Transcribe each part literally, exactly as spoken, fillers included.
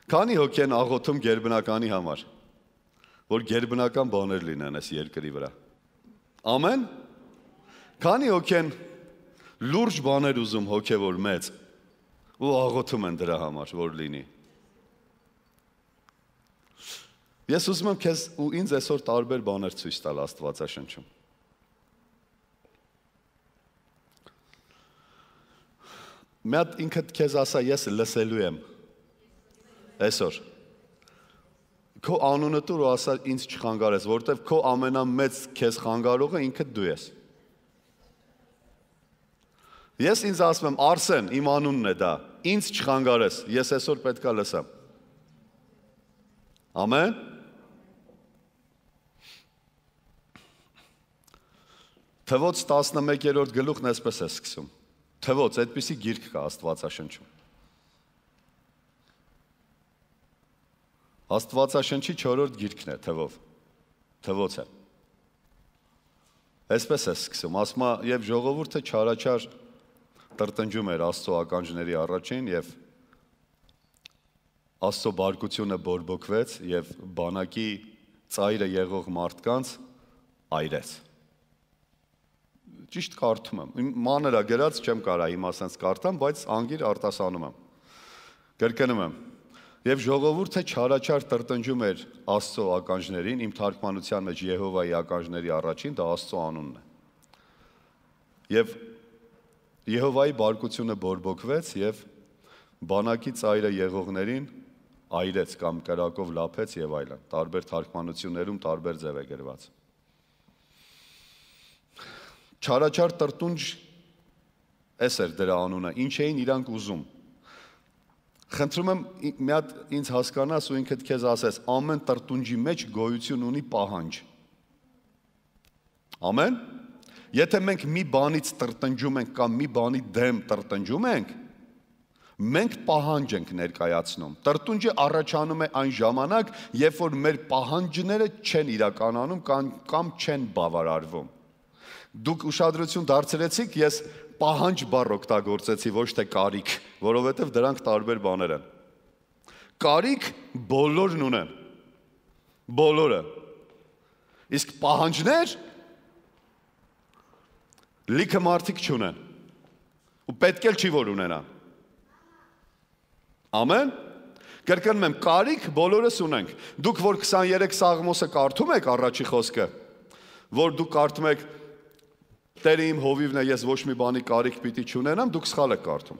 Քանի հոգի են աղոթում գերբնականի համար, որ գերբնական բաներ լինեն այս երկրի վրա։ Ամեն։ Քանի հոգի են լուրջ բաներ ուզում հոգևոր մեծ ու աղոթում են դրա համար, որ լինի։ Ես ուզում եմ քեզ ու ինձ այսօր տարբեր բաներ ցույց տալ Աստվածաշնչում։ Մի հատ ինքդ քեզ ասա, ես լսելու եմ այսօր։ Քո անունը տուր ու ասա ինձ չխանգարես, որովհետև քո ամենամեծ քեզ խանգարողը ինքդ դու ես։ Ես ինձ ասում եմ Արսեն, իմ անունն է դա, ինձ չխանգարես, ես այսօր պետքա լսեմ։ Ամեն։ Թվոց տասնմեկերորդ գլուխն այսպես է սկսում։ Թվոց, այդպիսի գիրք կա Աստվածաշնչում։ Աստվածաշնչի չորրորդ գիրքն է թվով, թվոց է։ Այսպես է սկսում, ասում է, և ժողովուրդը չարաչար տրտնջում էր Աստծո ականջների առաջին և Աստծո բարկությունը բորբոքվեց և բանակի ծայրը եղող մարդկանց այրեց։ Ճիշտ կարդում եմ, մանր է գրած, չեմ կարա իմ ասենց կարդամ, բայց անգիր արտասանում եմ։ Կրկնում եմ, և ժողովուրդը չարաչար տրտնջում էր Աստծո ականջներին, իմ թարգմանության մեջ Եհովայի ականջների առաջին, դա Աստծո անունն է։ Եվ Եհովայի բարկությունը բորբոքվեց և բանակի ծայրը եղողներին այրեց կամ կրակով լափեց և այլն, տարբեր թարգմանություններում տարբեր ձև է գրված։ Չարաչար տրտունջ էս էր դրա անունը, ինչ էին իրանք ուզում։ Խնդրում եմ մի հատ ինձ հասկանաս ու ինքդ քեզ ասես, ամեն տրտունջի մեջ գոյություն ունի պահանջ։ Ամեն։ Եթե մենք մի բանից տրտնջում ենք կամ մի բանի դեմ տրտնջում ենք, մենք պահանջ ենք ներկայացնում։ Տրտունջը առաջանում է այն ժամանակ, երբ որ մեր պահանջները չեն իրականանում կամ չեն բավարարվում։ Դուք ուշադրություն դարձրեցիք, ես պահանջ բառ օգտագործեցի, ոչ թե կարիք, որովհետև դրանք տարբեր բաներ են։ Կարիք բոլորն ունեն։ Բոլորը։ Իսկ պահանջներ լիքը մարդիկ չունեն։ Ու պետք էլ չի որ ունենան։ Ամեն։ Կրկնում եմ, կարիք բոլորս ունենք։ Դուք որ քսաներեք Սաղմոսը կարդում եք առաջի խոսքը, որ դուք կարդում եք Տերը իմ հովիվն է, ես ոչ մի բանի կարիք պիտի չունենամ, դուք սխալ եք կարդում։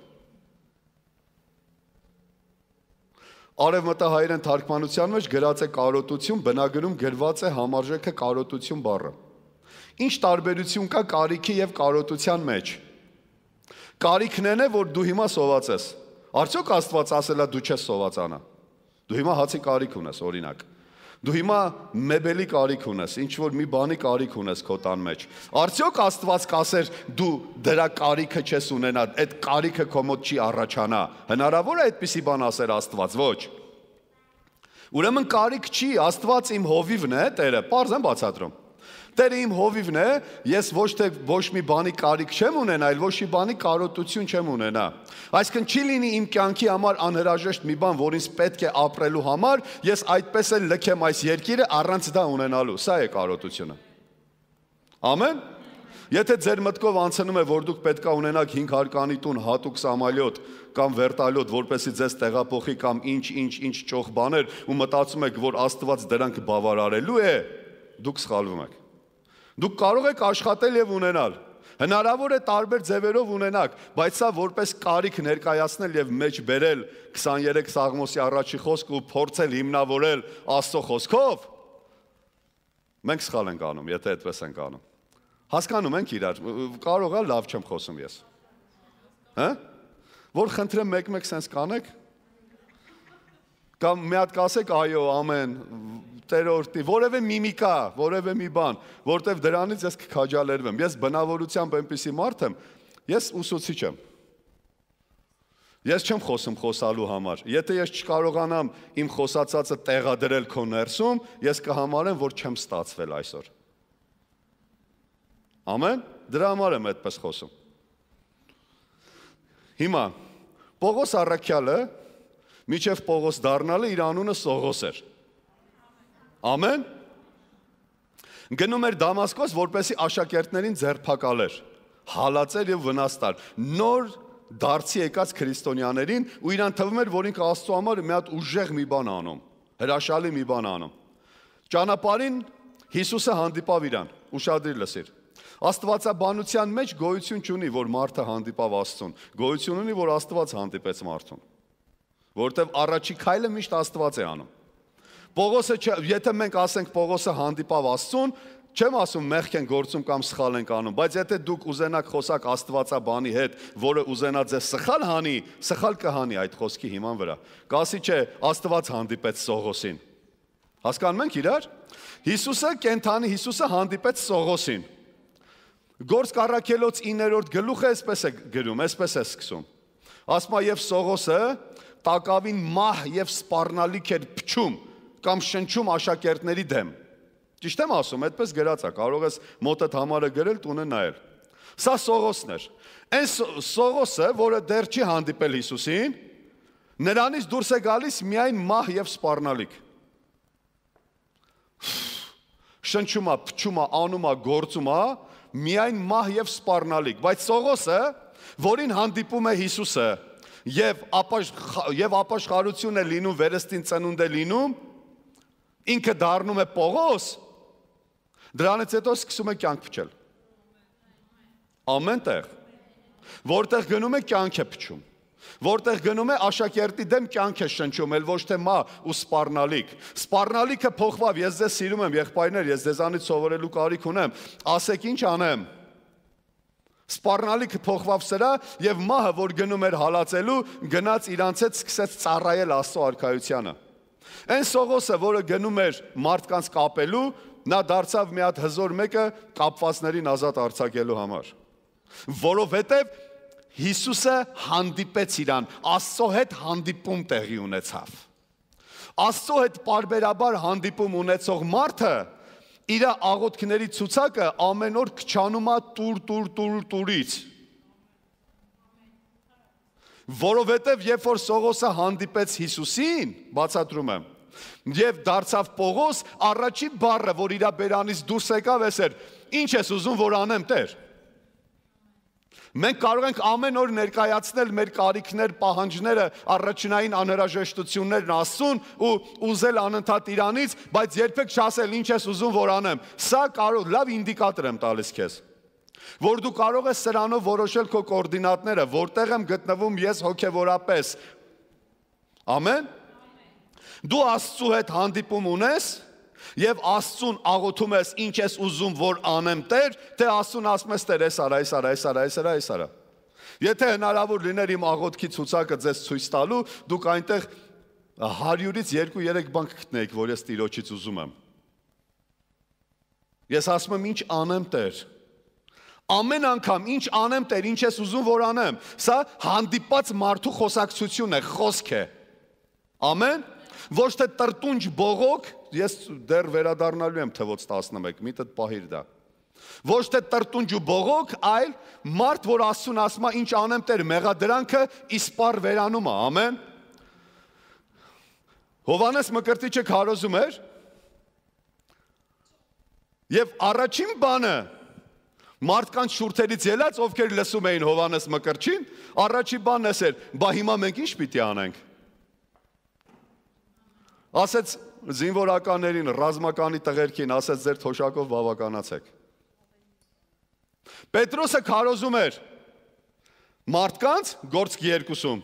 Արևմտահայերեն թարգմանության մեջ գրած է կարոտություն, բնագրում գրված է համարժեքը կարոտություն բառը։ Ինչ տարբերություն կա կարիքի և կարոտության մեջ։ Կարիքն է, որ դու հիմա սոված ես։ Արդյոք Աստված ասել է դու չես սովածանա։ Դու հիմա հացի կարիք ունես, օրինակ։ Դու հիմա մեբելի կարիք ունես, ինչ-որ մի բանի կարիք ունես քո տան մեջ։ Արդյոք Աստված կասեր դու դրա կարիքը չես ունենա, այդ կարիքը քո մոտ չի առաջանա։ Հնարավոր է այդպիսի բան ասեր Աստված, ոչ։ Ուրեմն կարիք չի, Աստված իմ հովիվն է, Տերը, պարզ եմ բացատրում։ Տերը իմ հովիվն է, ես ոչ թե ոչ մի բանի կարիք չեմ ունենա, այլ ոչ մի բանի կարոտություն չեմ ունենա։ Այսինքն չի լինի իմ կյանքի համար անհրաժեշտ մի բան, որ ինձ պետք է ապրելու համար, ես այդպես էլ լքեմ այս երկիրը առանց դա ունենալու։ Սա է կարոտությունը։ Ամեն։ Եթե ձեր մտքով անցնում է, որ դուք պետքա ունենաք հինգ հարկանի տուն, հատուկ սամալյոտ կամ վերտալյոտ, որպեսզի ձեզ տեղափոխի կամ ինչ-ինչ-ինչ ճոխ բաներ ու մտածում եք, որ Աստված դրանք բավարարելու է, դուք սխալվում եք։ Դուք կարող եք աշխատել և ունենալ, հնարավոր է տարբեր ձևերով ունենաք, բայց սա որպես կարիք ներկայացնել և մեջ բերել քսաներեք Սաղմոսի առաջի խոսք ու փորձել հիմնավորել Աստծո խոսքով, մենք սխալ ենք անում, եթե այդպես ենք անում։ Հասկանում ենք իրար, կարող է լավ չեմ խոսում ես։ Հա՞։ Որ խնդրեմ մեկ-մեկ սենց կանեք։ Կամ մի հատ կասեք, այո, ամեն, Տերը օրհնի, որևէ միմիկա, որևէ մի բան, որտեվ դրանից ես կքաջալերվեմ։ Ես բնավորությամբ այնպիսի մարդ եմ, ես ուսուցիչ եմ։ Ես չեմ խոսում խոսալու համար։ Եթե ես չկարողանամ իմ խոսածածը տեղադրել քո ներսում, ես կհամարեմ, որ չեմ ստացվել այսօր։ Ամեն, դրա համար եմ այդպես խոսում։ Հիմա Պողոս առաքյալը Միջև Պողոս դառնալը իր անունը Սողոս էր։ Ամեն։ Գնում էր Դամասկոս, որպեսզի աշակերտներին ձերբակալեր, հալածեր եւ վնաս տար։ Նոր դարձի եկած քրիստոնյաներին ու իրան թվում էր, որ ինքը Աստծո համար մի հատ ուժեղ մի բան անում, հրաշալի մի բան անում։ Ճանապարհին Հիսուսը հանդիպավ իրան, ուշադրիր լսիր։ Աստվածաբանության մեջ գոյություն չունի, որ մարդը հանդիպավ Աստծուն, գոյություն ունի, որ Աստված հանդիպեց մարդուն, որովհետև առաջի քայլը միշտ Աստված է անում։ Պողոսը, եթե մենք ասենք Պողոսը հանդիպավ Աստծուն, չեմ ասում մեղք են գործում կամ սխալ ենք անում, բայց եթե դուք ուզենաք խոսակ Աստվածաբանի հետ, որը ուզենա ձեզ սխալ հանի, սխալ կհանի այդ խոսքի հիման վրա։ Կասի չէ, Աստված հանդիպեց Սողոսին։ Հասկանում ենք իրար։ Հիսուսը կենթանի Հիսուսը հանդիպեց Սողոսին։ Գործք առաքելոց իններորդ գլուխը այսպես է գրում, այսպես է սկսում։ Ասում է եւ Սողոսը տակավին մահ եւ սպառնալիք էր փչում կամ շնչում աշակերտների դեմ։ Ճիշտ եմ ասում, այդպես գրած է, կարող ես մոտդ համարը գրել, տունը նայել։ Սա Սողոսն էր։ Այս Սողոսը, որը դեռ չի հանդիպել Հիսուսին, նրանից դուրս է գալիս միայն մահ եւ սպառնալիք։ Շնչում է, փչում է, անում է, գործում է, միայն մահ եւ սպառնալիք, բայց Սողոսը, որին հանդիպում է Հիսուսը, եւ ապաշխ եւ ապաշխարություն է լինում, վերստին ծնունդ է լինում, ինքը դառնում է Պողոս, դրանից հետո սկսում է կյանք փչել։ Ամեն տեղ, որտեղ գնում է կյանք է փչում, որտեղ գնում է աշակերտի դեմ կյանք է շնչում, էլ ոչ թե մահ ու սպառնալիք։ Սպառնալիքը փոխվավ, ես ձեզ սիրում եմ, եղբայրներ, ես ձեզանից սովորելու կարիք ունեմ, ասեք ինչ անեմ։ Սպառնալիքը փոխվավ սրա եւ մահը, որ գնում էր հալածելու, գնաց իրանց հետ սկսեց ծառայել Աստծո արքայությանը։ Այն Սողոսը, որը գնում էր մարդկանց կապելու, նա դարձավ մի հատ հզոր մեկը կապվածներին ազատ արձակելու համար։ Որովհետև Հիսուսը հանդիպեց իրան, Աստծո հետ հանդիպում տեղի ունեցավ։ Աստծո հետ պարբերաբար հանդիպում ունեցող մարդը իր աղոթքների ցուցակը ամեն օր քչանում է տուր տուր տուր տուրից։ Որովհետև երբ որ Սողոսը հանդիպեց Հիսուսին, բացատրում եմ, եւ դարձավ Պողոս, առաջին բառը, որ իր բերանից դուրս եկավ, էս էր. Ինչ ես ուզում, որ անեմ, Տեր։ Մենք կարող ենք ամեն օր ներկայացնել մեր կարիքներ, պահանջները, առաջնային անհրաժեշտություններն Աստծուն ու ուզել անընդհատ իրանից, բայց երբեք չասել ինչ ես ուզում, որ անեմ։ Սա կարող լավ ինդիկատոր եմ տալիս քեզ, որ դու կարող ես սրանով որոշել քո կոորդինատները, որտեղ եմ գտնվում ես հոգևորապես։ Ամեն։ Դու Աստծու հետ հանդիպում ունես եւ Աստծուն աղոթում ես ինչ ես ուզում որ անեմ Տեր, թե Աստծուն ասում ես Տեր, էս արա, էս արա, էս արա, էս արա, էս արա։ Եթե հնարավոր լիներ իմ աղոթքի ցուցակը ձեզ ցույց տալու, դուք այնտեղ հարյուրից երկու երեք բան կգտնեիք, որ ես Տիրոջից ուզում եմ։ Ես ասում եմ ինչ անեմ Տեր։ Ամեն անգամ ինչ անեմ Տեր, ինչ ես ուզում որ անեմ։ Սա հանդիպած մարդու խոսակցությունն է, խոսք է։ Ամեն։ Ոչ թե տրտունջ բողոք, ես դեռ վերադառնալու եմ թվոց տասնմեկ, միտդ պահիր դա։ Ոչ թե տրտունջ ու բողոք, այլ մարդ, որ Աստծուն ասում է ինչ անեմ Տեր, մեղադրանքը իսպառ վերանում է, ամեն։ Հովհաննես Մկրտիչը քարոզում էր, եւ առաջին բանը մարդկանց շուրթերից ելած, ովքեր լսում էին Հովհաննես Մկրտչին, առաջին բանն էս էր, բա հիմա մենք ինչ պիտի անենք։ Ասեց զինվորականներին, ռազմականի տղերքին, ասեց ձեր թոշակով բավականացեք։ Պետրոսը քարոզում էր մարդկանց գործք երկուսում։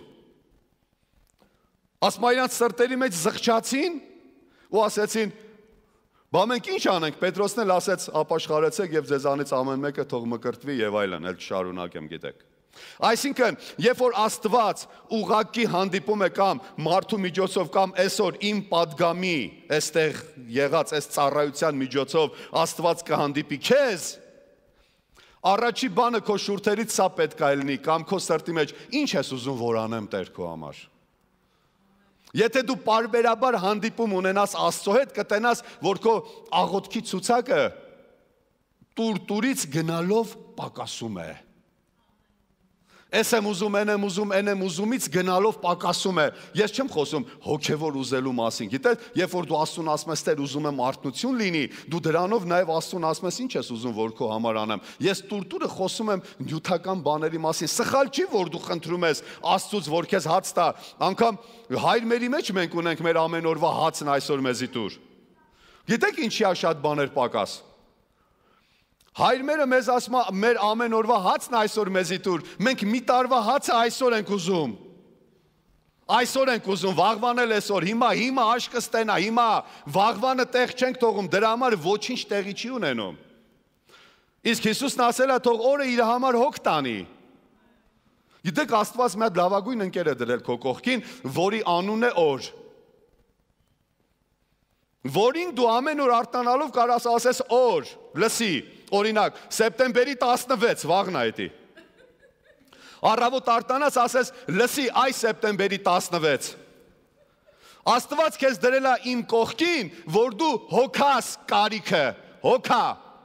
Ասում իրանց սրտերի մեջ զղջացին ու ասեցին, բա մենք ինչ անենք, Պետրոսն էլ ասեց, ապաշխարեցեք եւ ձեզանից ամեն մեկը թող մկրտվի եւ այլն, էլ չշարունակեմ, գիտեք։ Այսինքն, երբ որ Աստված ուղղակի հանդիպում է կամ մարդու միջոցով կամ այսօր իմ падգամի, այստեղ եղած այս ծառայության միջոցով Աստված կհանդիպի քեզ, առաջի բանը քո շուրթերից սա պետք է լինի կամ քո սրտի մեջ ինչ ես ուզում որ անեմ Տեր քո համար։ Եթե դու պարբերաբար հանդիպում ունենաս Աստծո հետ, կտենաս, որ քո աղոթքի ցուցակը տուր տուրից գնալով պակասում է։ Ես եմ ուզում, են եմ ուզում, են եմ ուզումից գնալով պակասում է։ Ես չեմ խոսում հոգևոր ուզելու մասին։ Գիտես, երբ որ դու Աստծուն ասում ես, Տեր, ուզում եմ արթնություն լինի, դու դրանով նաև Աստծուն ասում ես, ինչ ես ուզում, որ քո համար անեմ։ Ես տուրտուրը խոսում եմ նյութական բաների մասին։ Սխալ չի, որ դու խնդրում ես Աստծուց, որ քեզ հաց տա։ Անկամ հայրմերի մեջ մենք ունենք մեր ամեն օրվա հացն այսօր մեզի տուր։ Գիտեք ինչի է շատ բաներ պակաս։ Հայրմերը մեզ ասում է մեր ամեն օրվա հացն այսօր մեզի տուր, մենք մի տարվա հացը այսօր ենք ուզում։ Այսօր ենք ուզում, վաղվան էլ այսօր, հիմա, հիմա աշկը ստենա, հիմա վաղվանը տեղ չենք թողում, դրա համար ոչինչ տեղի չի ունենում։ Իսկ Հիսուսն ասել է թող օրը իր համար հոգ տանի։ Գիտեք Աստված մի հատ լավագույն ընկեր է դրել քո կողքին, որի անունն է օր։ Որին դու ամեն օր արտանալով կարաս ասես օր, լսի, օրինակ, սեպտեմբերի տասնվեց, վաղն է էդի։ Առավոտ արտանաս ասես, լսի, այս սեպտեմբերի տասնվեց։ Աստված քեզ դրել է իմ կողքին, որ դու հոգաս կարիքը, հոգա։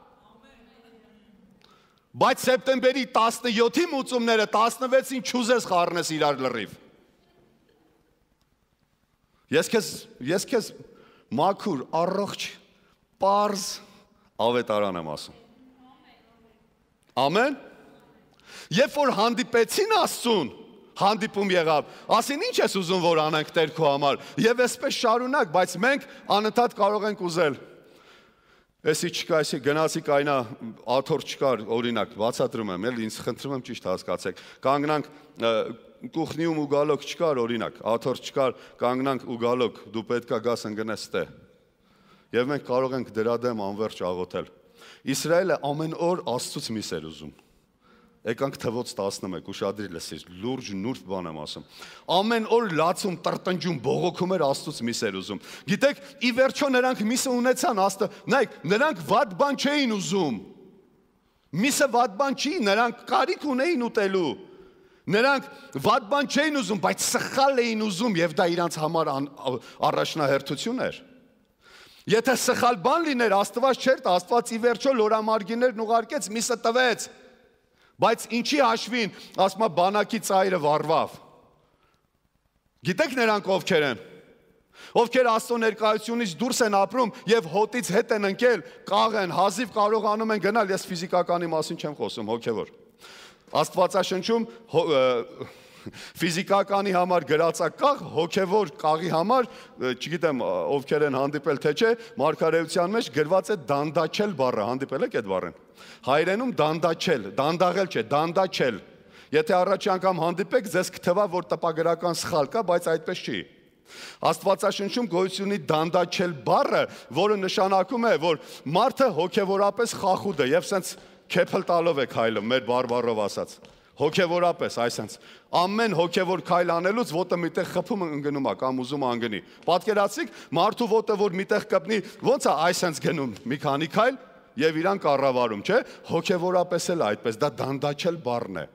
Բայց սեպտեմբերի տասնյոթի մուծումները տասնվեցին չուզես խառնես իրար լրիվ։ Ես քեզ, ես քեզ մաքուր, առողջ, պարզ ավետարան եմ ասում։ Ամեն։ Երբ որ հանդիպեցին Աստծուն, հանդիպում եղավ, ասին ինչ ես ուզում որ անենք Տեր քո համար, եւ այսպես շարունակ, բայց մենք անընդհատ կարող ենք ուզել։ Էսի չկա, էսի գնացի կայնա աթոռ չկար, օրինակ, բացատրում եմ, էլ ինձ խնդրում եմ ճիշտ հասկացեք։ Կանգնանք կուխնիում ու գալոք չկար, օրինակ, աթոռ չկար, կանգնանք ու գալոք, դու պետքա գաս ընկնես տե։ Եվ մենք կարող ենք դրա դեմ անverջ աղոթել։ Իսրայելը ամեն օր Աստծուց միս էր ուզում։ Եկանք թվոց տասնմեկ, ուշադրի լսիր, լուրջ նուրբ բան եմ ասում։ Ամեն օր լացում, տրտնջում, բողոքում էր Աստծուց միս էր ուզում։ Գիտեք, ի վերջո նրանք միսը ունեցան, Աստը, նայեք, նրանք վատ բան չէին ուզում։ Միսը վատ բան չի, նրանք կարիք ունեին ուտելու։ Նրանք վատ բան չէին ուզում, բայց սխալ էին ուզում եւ դա իրանց համար առաջնահերթություն էր։ Եթե սխալ բան լիներ, Աստված չէր տա, Աստված ի վերջո լորամարգիներն ուղարկեց, միսը տվեց։ Բայց ինչի հաշվին, ասում է բանակի ծայրը վառվավ։ Գիտեք նրանք ովքեր են։ Ովքեր Աստծո ներկայությունից դուրս են ապրում եւ հոտից հետ են ընկել, կաղ են, հազիվ կարողանում են գնալ, ես ֆիզիկականի մասին չեմ խոսում, հոգեվոր։ Աստվածաշնչում ֆիզիկականի համար գրածա կաղ, հոգևոր կաղի համար, չգիտեմ ովքեր են հանդիպել թե չէ, մարգարեության մեջ գրված է դանդաչել բառը, հանդիպել եք այդ բառին։ Հայերենում դանդաչել, դանդաղել չէ, դանդաչել։ Եթե առաջի անգամ հանդիպեք, ձեզ կթվա, որ տպագրական սխալ կա, բայց այդպես չի։ Աստվածաշնչում գոյություն ունի դանդաչել բառը, որը նշանակում է, որ մարդը հոգևորապես խախուդ է եւ սենց քեփլ տալով է քայլում, մեր բարբառով ասած։ Հոգևորապես, այսպես ամեն հոգևոր քայլ անելուց ոտը միտեղ խփում ընկնում է կամ ուզում անգնի։ Պատկերացիք, մարդու ոտը որ միտեղ կպնի, ո՞նց է այսպես գնում մի քանի քայլ եւ իրան կառավարում, չէ՞։ Հոգևորապես էլ այդպես, դա դանդաչել բառն է։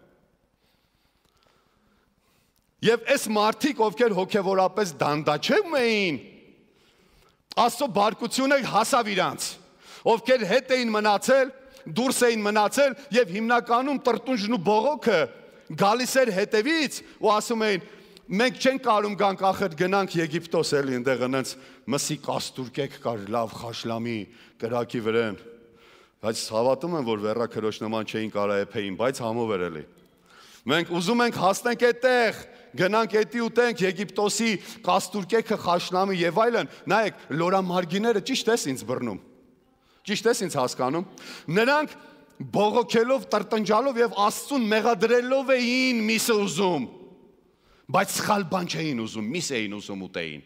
Եվ այս մարդիկ, ովքեր հոգևորապես դանդաչում էին, Աստծո բարկությունը հասավ իրանց, ովքեր հետ էին մնացել, դուրս էին մնացել եւ հիմնականում տրտունջն ու բողոքը գալիս էր հետևից ու ասում էին մենք չենք կարում գանք ախր գնանք Եգիպտոս էլի այնտեղ այնց մսի կաստուրկեք կար լավ խաշլամի կրակի վրան բայց հավատում եմ որ վերակրոջ նման չէին կարա եփեին բայց համով էր էլի մենք ուզում ենք հասնենք այդտեղ գնանք էդի ուտենք Եգիպտոսի կաստուրկեքը խաշլամի եւ այլն նայեք լորամարգիները ճիշտ էս ինձ բռնում Ճիշտ ես ինձ հասկանում, նրանք բողոքելով, տրտնջալով եւ Աստծուն մեղադրելով էին միսը ուզում, բայց սխալ բան չէին ուզում, միս էին ուզում ուտեին։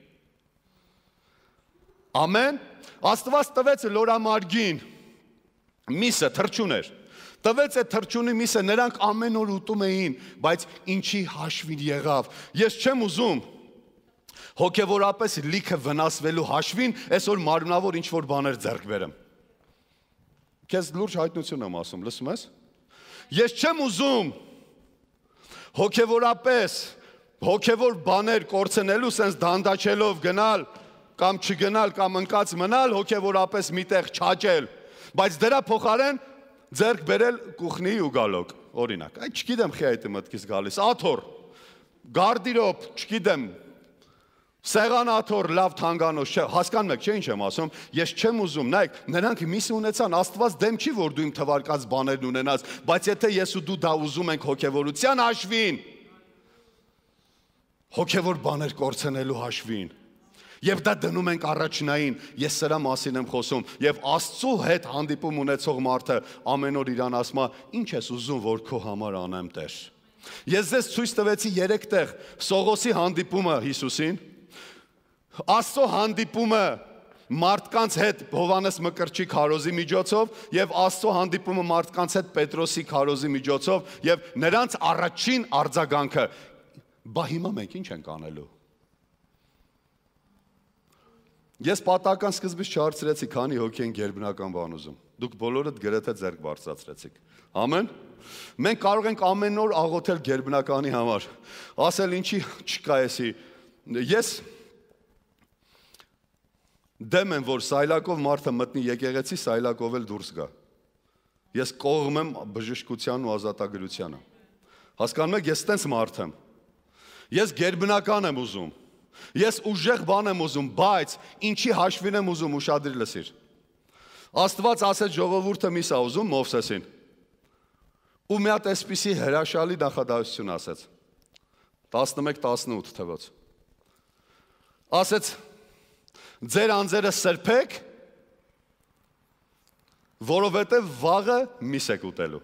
Ամեն, Աստված տվեց լորամարգին միսը թրջուն էր, տվեց այդ թրջունի միսը, նրանք ամեն օր ուտում էին, բայց ինչի հաշվին եղավ, ես չեմ ուզում, հոգևորապես լիքը վնասվելու հաշվին, այսօր մարմնավոր ինչ-որ բաներ ձեռք բերեմ։ Քեզ լուրջ հայտնություն եմ ասում, լսում ես։ Ես չեմ ուզում հոգևորապես, հոգևոր բաներ կորցնելու, սենց դանդաչելով գնալ, կամ չգնալ, կամ ընկած մնալ, հոգևորապես միտեղ չաճել, բայց դրա փոխարեն ձեռք բերել կուխնի ու գալոկ։ օրինակ, այ չգիտեմ խի այդ մտքից գալիս, աթոռ, գարդիրոպ, չգիտեմ, սեղանաթոռ, լավ թանգանոց, հասկանում եք, չէ՞ ինչ եմ ասում, ես չեմ ուզում, նայեք, նրանք միսը ունեցան, Աստված դեմ չի, որ դու իմ թվարկած բաներն ունենաս, բայց եթե ես ու դու դա ուզում ենք հոգևորության հաշվին, հոգևոր բաներ կորցնելու հաշվին, եւ դա դնում ենք առաջնային, ես սրա մասին եմ խոսում, եւ Աստծո հետ հանդիպում ունեցող մարդը ամեն օր իրան ասում է, ինչ ես ուզում, որ քո համար անեմ, Տեր։ Ես ձեզ ցույց տվեցի երեք տեղ Սողոսի հանդիպումը Հիսուսին, Աստծո հանդիպումը մարդկանց հետ Հովհաննես Մկրտչի քարոզի միջոցով եւ Աստծո հանդիպումը մարդկանց հետ Պետրոսի քարոզի միջոցով եւ նրանց առաջին արձագանքը, բա հիմա մենք ինչ ենք անելու։ Ես պատահական սկզբից չհարցրեցի, քանի հոգի են գերբնական բան ուզում։ Դուք բոլորդ գրեթե ձեռք բարձրացրեցիք։ Ամեն։ Մենք կարող ենք ամեն օր աղոթել գերբնականի համար։ Ասել ինչի չկա էսի։ Ես դեմ եմ, որ սայլակով մարդը մտնի եկեղեցի, սայլակով էլ դուրս գա։ Ես կողմ եմ բժշկության ու ազատագրությանը։ Հասկանում եք, ես տենց մարդ եմ։ Ես գերբնական եմ ուզում։ Ես ուժեղ բան եմ ուզում, բայց ինչի հաշվին եմ ուզում, ուշադրի լսիր։ Աստված ասեց ժողովուրդը միս ա ուզում Մովսեսին։ Ու մի հատ այսպիսի հրաշալի նախադասություն ասեց։ տասնմեկ տասնութ թվոց։ Ասեց. ձեր անձերը սրբեք, որովհետև վաղը միս եք ուտելու։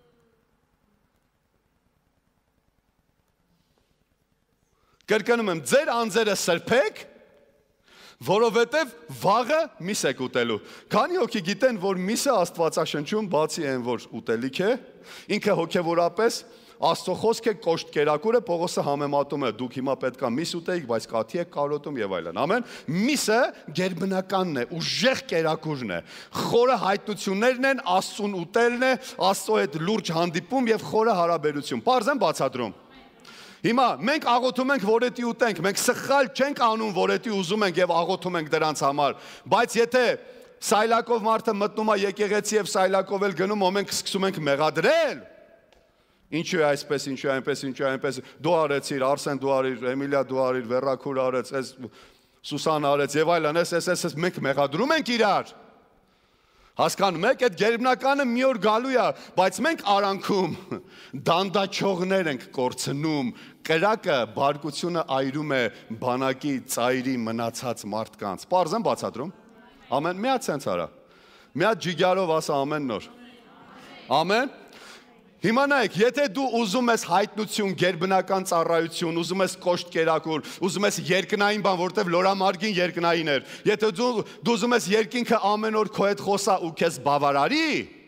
Կրկնում եմ, ձեր անձերը սրբեք, որովհետև վաղը միս եք ուտելու։ Քանի հոգի գիտեն, որ միսը Աստվածաշնչում բացի այն, որ ուտելիք է, ինքը հոգևորապես Աստծո խոսքը կոշտ կերակուրը, Պողոսը համեմատում է, դուք հիմա պետք է միս ուտեիք, բայց կաթի եք կարոտում եւ այլն։ Ամեն։ Միսը գերբնականն է, ուժեղ կերակուրն է։ Խորը հայտնություններն են, Աստծուն ուտելն է, Աստծո հետ լուրջ հանդիպում եւ խորը հարաբերություն։ Պարզ եմ բացատրում։ Հիմա մենք աղոթում ենք, որ էտի ուտենք, մենք սխալ չենք անում, որ էտի ուզում ենք եւ աղոթում ենք դրանց համար, բայց եթե սայլակով մարդը մտնում է եկեղեցի եւ սայլակով էլ գնում, ու մենք սկսում ենք մեղադրել, ինչու է այսպես, ինչու է այնպես, ինչու է այնպես, դու արեցիր, Արսեն դու արիր, Էմիլիա դու արիր, Վերրաքուր արեց, այս Սուսան արեց եւ այլն, այս այս այս մենք մեղադրում ենք իրար։ Հասկանում եք, այդ գերբնականը մի օր գալու է, բայց մենք արանքում դանդաչողներ ենք կորցնում, կրակը բարկությունը այրում է բանակի ծայրի մնացած մարդկանց։ Պարզ եմ բացատրում։ Ամեն, մի հատ սենց արա։ Մի հատ ջիգարով ասա ամեն նոր։ Ամեն։ Հիմա նայեք, եթե դու ուզում ես հայտնություն, գերբնական ծառայություն, ուզում ես կոշտ կերակուր, ուզում ես երկնային բան, որտեվ լորամարգին երկնային էր, եթե դու, դու ուզում ես երկինքը ամեն օր քո հետ խոսա ու քեզ բավարարի,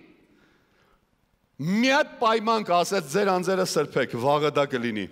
մի հատ պայման կասեց ձեր անձերը սրբեք, վաղը դա կլինի։